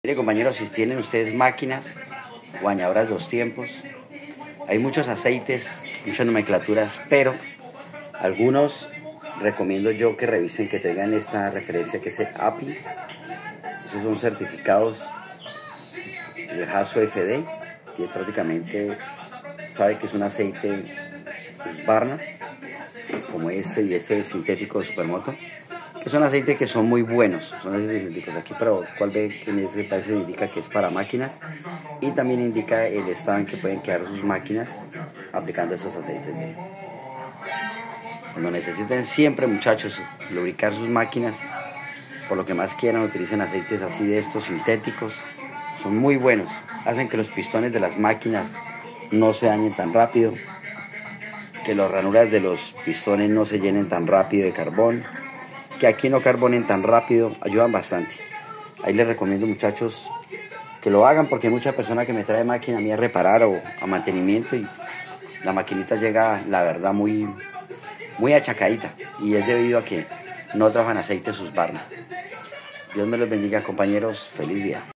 Mire, compañeros, si tienen ustedes máquinas, bañadoras dos tiempos, hay muchos aceites, muchas nomenclaturas, pero algunos recomiendo yo que revisen, que tengan esta referencia que es el API. Esos son certificados del Hasso FD, que prácticamente sabe que es un aceite Husqvarna, como este y este sintético de Supermoto, que son aceites que son muy buenos, son aceites sintéticos. Aquí, pero cuál ve en este país indica que es para máquinas, y también indica el estado en que pueden quedar sus máquinas aplicando esos aceites. Miren, cuando necesiten siempre, muchachos, lubricar sus máquinas, por lo que más quieran, utilicen aceites así de estos sintéticos. Son muy buenos, hacen que los pistones de las máquinas no se dañen tan rápido, que las ranuras de los pistones no se llenen tan rápido de carbón, que aquí no carbonen tan rápido, ayudan bastante. Ahí les recomiendo, muchachos, que lo hagan, porque hay mucha persona que me trae máquina a mí a reparar o a mantenimiento y la maquinita llega, la verdad, muy achacadita, y es debido a que no trabajan aceites Husqvarna. Dios me los bendiga, compañeros, feliz día.